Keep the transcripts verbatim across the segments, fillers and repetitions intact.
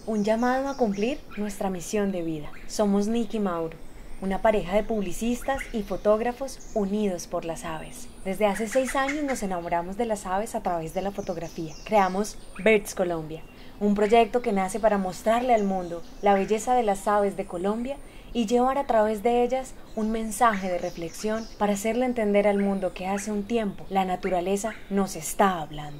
Un llamado a cumplir nuestra misión de vida. Somos Nick y Mauro, una pareja de publicistas y fotógrafos unidos por las aves. Desde hace seis años nos enamoramos de las aves a través de la fotografía. Creamos Birds Colombia, un proyecto que nace para mostrarle al mundo la belleza de las aves de Colombia y llevar a través de ellas un mensaje de reflexión para hacerle entender al mundo que hace un tiempo la naturaleza nos está hablando.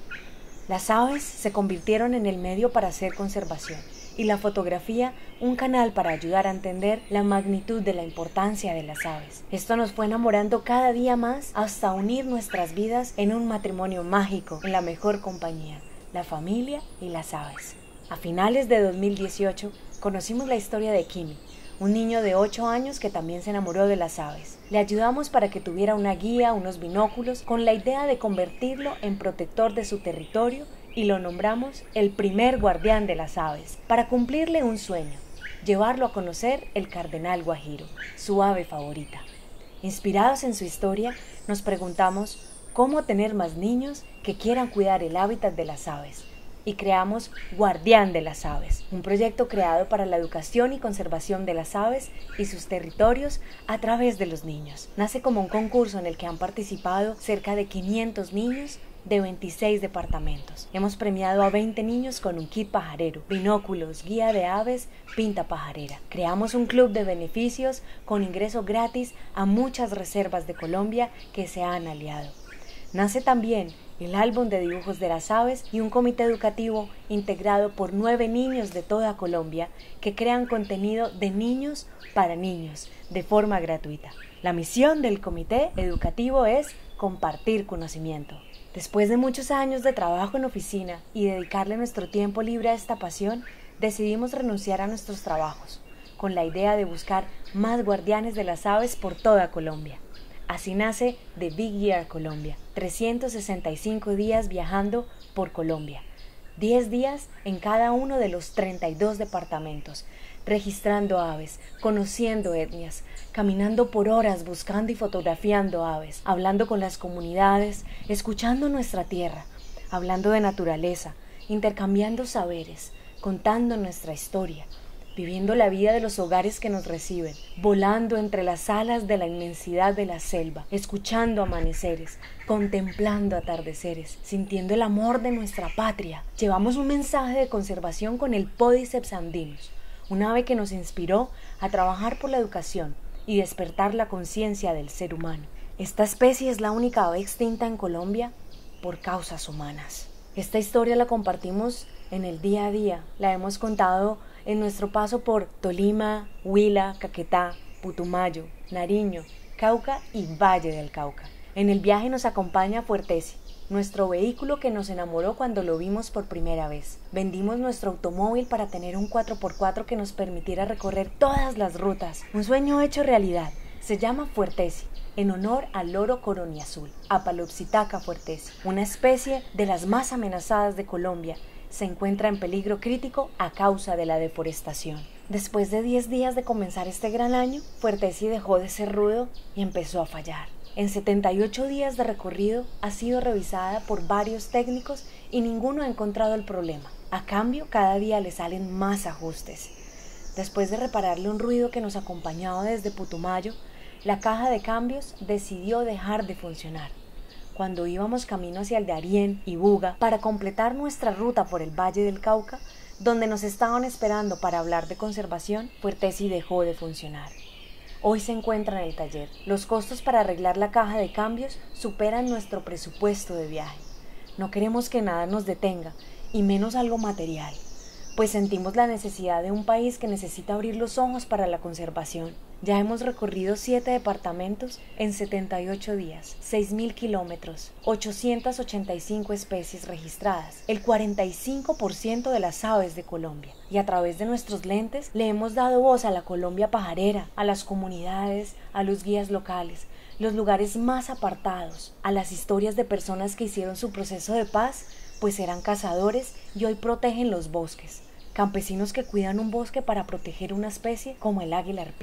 Las aves se convirtieron en el medio para hacer conservación y la fotografía un canal para ayudar a entender la magnitud de la importancia de las aves. Esto nos fue enamorando cada día más hasta unir nuestras vidas en un matrimonio mágico en la mejor compañía, la familia y las aves. A finales de dos mil dieciocho conocimos la historia de Kimi, un niño de ocho años que también se enamoró de las aves. Le ayudamos para que tuviera una guía, unos binóculos, con la idea de convertirlo en protector de su territorio y lo nombramos el primer guardián de las aves, para cumplirle un sueño, llevarlo a conocer el cardenal guajiro, su ave favorita. Inspirados en su historia, nos preguntamos cómo tener más niños que quieran cuidar el hábitat de las aves. Y creamos Guardián de las Aves, un proyecto creado para la educación y conservación de las aves y sus territorios a través de los niños. Nace como un concurso en el que han participado cerca de quinientos niños de veintiséis departamentos. Hemos premiado a veinte niños con un kit pajarero, binóculos, guía de aves, pinta pajarera. Creamos un club de beneficios con ingreso gratis a muchas reservas de Colombia que se han aliado. Nace también el álbum de dibujos de las aves y un comité educativo integrado por nueve niños de toda Colombia que crean contenido de niños para niños de forma gratuita. La misión del comité educativo es compartir conocimiento. Después de muchos años de trabajo en oficina y dedicarle nuestro tiempo libre a esta pasión, decidimos renunciar a nuestros trabajos, con la idea de buscar más guardianes de las aves por toda Colombia. Así nace The Big Year Colombia, trescientos sesenta y cinco días viajando por Colombia, diez días en cada uno de los treinta y dos departamentos, registrando aves, conociendo etnias, caminando por horas buscando y fotografiando aves, hablando con las comunidades, escuchando nuestra tierra, hablando de naturaleza, intercambiando saberes, contando nuestra historia, viviendo la vida de los hogares que nos reciben, volando entre las alas de la inmensidad de la selva, escuchando amaneceres, contemplando atardeceres, sintiendo el amor de nuestra patria. Llevamos un mensaje de conservación con el Podiceps andinus, un ave que nos inspiró a trabajar por la educación y despertar la conciencia del ser humano. Esta especie es la única ave extinta en Colombia por causas humanas. Esta historia la compartimos en el día a día, la hemos contado en nuestro paso por Tolima, Huila, Caquetá, Putumayo, Nariño, Cauca y Valle del Cauca. En el viaje nos acompaña Fuertesi, nuestro vehículo que nos enamoró cuando lo vimos por primera vez. Vendimos nuestro automóvil para tener un cuatro por cuatro que nos permitiera recorrer todas las rutas. Un sueño hecho realidad. Se llama Fuertesi, en honor al loro coroniazul, Apalopsithaca fuertesi, una especie de las más amenazadas de Colombia. Se encuentra en peligro crítico a causa de la deforestación. Después de diez días de comenzar este gran año, Fuertesi dejó de ser rudo y empezó a fallar. En setenta y ocho días de recorrido ha sido revisada por varios técnicos y ninguno ha encontrado el problema. A cambio, cada día le salen más ajustes. Después de repararle un ruido que nos acompañaba desde Putumayo, la caja de cambios decidió dejar de funcionar. Cuando íbamos camino hacia el Darién y Buga para completar nuestra ruta por el Valle del Cauca, donde nos estaban esperando para hablar de conservación, Fuertesi dejó de funcionar. Hoy se encuentra en el taller. Los costos para arreglar la caja de cambios superan nuestro presupuesto de viaje. No queremos que nada nos detenga, y menos algo material, pues sentimos la necesidad de un país que necesita abrir los ojos para la conservación. Ya hemos recorrido siete departamentos en setenta y ocho días, seis mil kilómetros, ochocientas ochenta y cinco especies registradas, el cuarenta y cinco por ciento de las aves de Colombia. Y a través de nuestros lentes le hemos dado voz a la Colombia pajarera, a las comunidades, a los guías locales, los lugares más apartados, a las historias de personas que hicieron su proceso de paz, pues eran cazadores y hoy protegen los bosques. Campesinos que cuidan un bosque para proteger una especie como el águila arpía.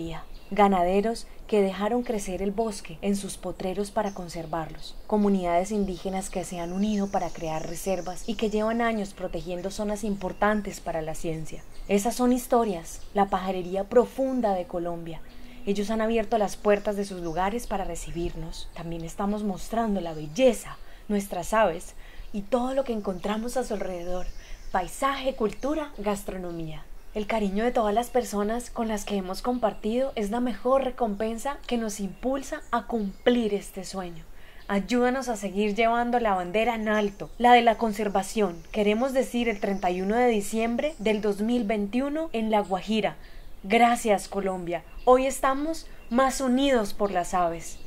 ganaderos que dejaron crecer el bosque en sus potreros para conservarlos, comunidades indígenas que se han unido para crear reservas y que llevan años protegiendo zonas importantes para la ciencia. Esas son historias, la pajarería profunda de Colombia. Ellos han abierto las puertas de sus lugares para recibirnos. También estamos mostrando la belleza, nuestras aves y todo lo que encontramos a su alrededor: paisaje, cultura, gastronomía. El cariño de todas las personas con las que hemos compartido es la mejor recompensa que nos impulsa a cumplir este sueño. Ayúdanos a seguir llevando la bandera en alto, la de la conservación. Queremos decir el treinta y uno de diciembre del dos mil veintiuno en La Guajira. Gracias, Colombia. Hoy estamos más unidos por las aves.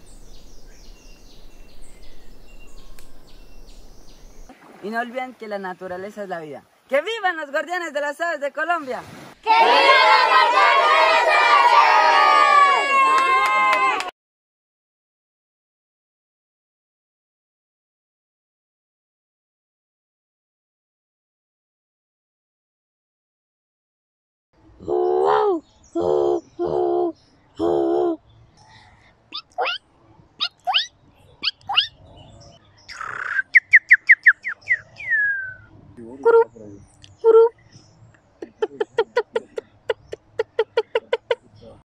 Y no olviden que la naturaleza es la vida. ¡Que vivan los guardianes de las aves de Colombia! ¡Que vivan los guardianes de las aves! Grupo